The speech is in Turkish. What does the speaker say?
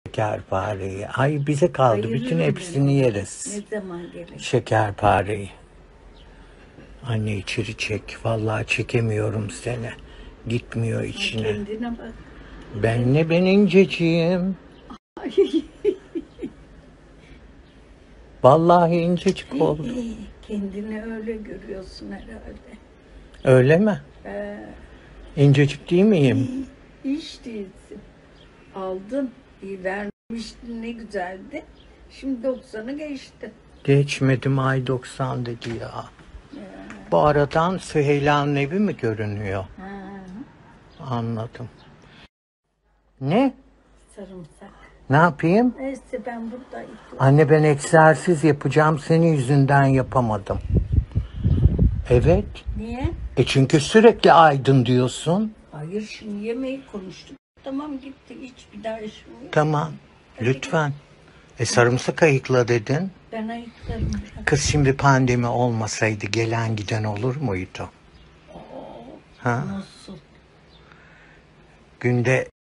Şekerpareyi. Ay bize kaldı. Ayırırım Bütün ben hepsini onu. yeriz. Ne zaman gelir? Şekerpareyi. Anne içeri çek. Vallahi çekemiyorum seni. Gitmiyor içine. Kendine bak. Ben inceciyim. Ay, Vallahi incecik oldu. kendini öyle görüyorsun herhalde. Öyle mi? İncecik değil miyim? Hiç değilsin. Aldın. İyi vermiştin, ne güzeldi. Şimdi 90'ı geçti. Geçmedim, ay 90 dedi ya. Bu aradan Süheyla'nın evi mi görünüyor? Ha, Anladım. Ne? sarımsak. Ne yapayım? Neyse ben buradayım. Anne ben egzersiz yapacağım. Senin yüzünden yapamadım. Evet. Niye? Çünkü sürekli Aydın diyorsun. Hayır, şimdi yemeği konuştuk. Tamam, gitti, hiç bir daha işim yok. Tamam. Lütfen. Sarımsak ayıkla dedin. Ben ayıklarım. Kız şimdi pandemi olmasaydı gelen giden olur muydu? Ha? Nasıl? Günde